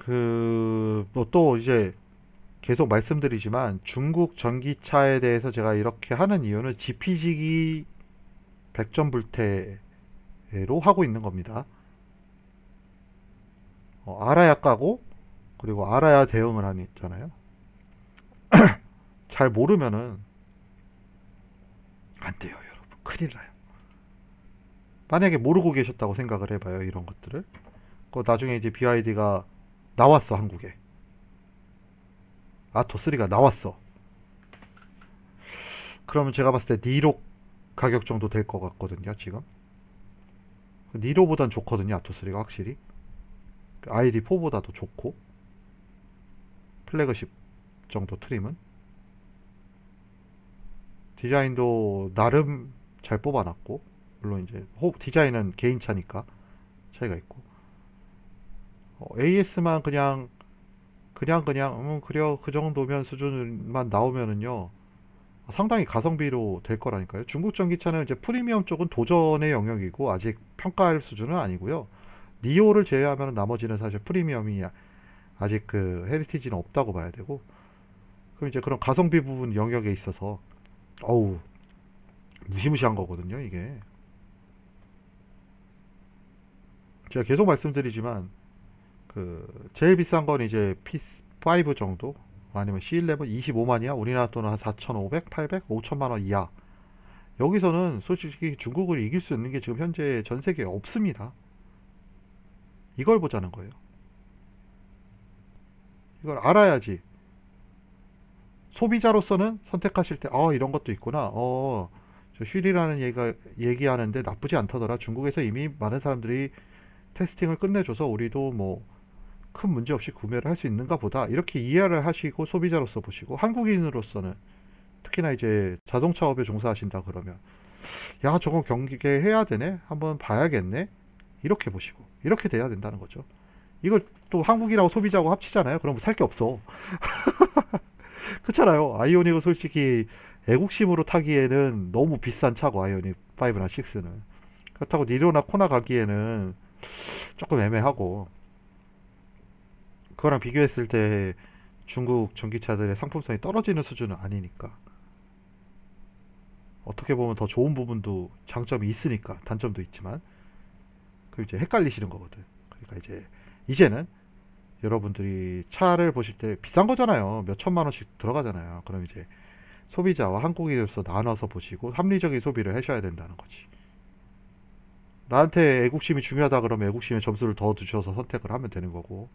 또 이제 계속 말씀드리지만 중국 전기차에 대해서 제가 이렇게 하는 이유는 지피지기 백전불태로 하고 있는 겁니다. 알아야 까고 그리고 알아야 대응을 하니 있잖아요. 잘 모르면은 안 돼요, 여러분. 큰일 나요. 만약에 모르고 계셨다고 생각을 해봐요, 이런 것들을. 나중에 이제 BYD가 나왔어, 한국에. 아토3가 나왔어. 그러면 제가 봤을 때 니로 가격 정도 될 것 같거든요, 지금. 니로보단 좋거든요, 아토3가 확실히. ID4보다도 좋고, 플래그십 정도 트림은. 디자인도 나름 잘 뽑아놨고, 물론 이제 디자인은 개인차니까 차이가 있고. AS만 그래요, 그 정도면 수준만 나오면은요 상당히 가성비로 될 거라니까요. 중국 전기차는 이제 프리미엄 쪽은 도전의 영역이고 아직 평가할 수준은 아니고요. 니오를 제외하면 나머지는 사실 프리미엄이 아직 그 헤리티지는 없다고 봐야 되고, 그럼 이제 그런 가성비 부분 영역에 있어서 어우 무시무시한 거거든요, 이게. 제가 계속 말씀드리지만 제일 비싼 건 이제 P5 정도, 아니면 C11 25만이야. 우리나라 돈은 한 4,500, 800, 5천만 원 이하. 여기서는 솔직히 중국을 이길 수 있는 게 지금 현재 전 세계에 없습니다. 이걸 보자는 거예요. 이걸 알아야지 소비자로서는 선택하실 때 이런 것도 있구나. 저 휠이라는 얘기하는데 나쁘지 않다더라. 중국에서 이미 많은 사람들이 테스팅을 끝내줘서 우리도 뭐 큰 문제 없이 구매를 할 수 있는가 보다, 이렇게 이해를 하시고 소비자로서 보시고, 한국인으로서는 특히나 이제 자동차 업에 종사하신다 그러면 야 저거 경계해야 되네, 한번 봐야겠네, 이렇게 보시고 이렇게 돼야 된다는 거죠. 이걸 또 한국이라고 소비자하고 합치잖아요. 그럼 살 게 없어. 그렇잖아요. 아이오닉은 솔직히 애국심으로 타기에는 너무 비싼 차고, 아이오닉 5나 6는. 그렇다고 니로나 코나 가기에는 조금 애매하고, 그거랑 비교했을 때 중국 전기차들의 상품성이 떨어지는 수준은 아니니까, 어떻게 보면 더 좋은 부분도 장점이 있으니까 단점도 있지만, 그 이제 헷갈리시는 거거든. 그러니까 이제는 여러분들이 차를 보실 때 비싼 거잖아요. 몇 천만 원씩 들어가잖아요. 그럼 이제 소비자와 한국인으로서 나눠서 보시고 합리적인 소비를 하셔야 된다는 거지. 나한테 애국심이 중요하다 그러면 애국심에 점수를 더 주셔서 선택을 하면 되는 거고,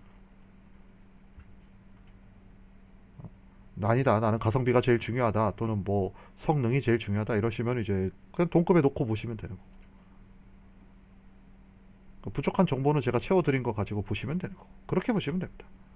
아니다, 나는 가성비가 제일 중요하다, 또는 뭐 성능이 제일 중요하다 이러시면 이제 그냥 동급에 놓고 보시면 되는 거고, 부족한 정보는 제가 채워드린 거 가지고 보시면 되는 거고, 그렇게 보시면 됩니다.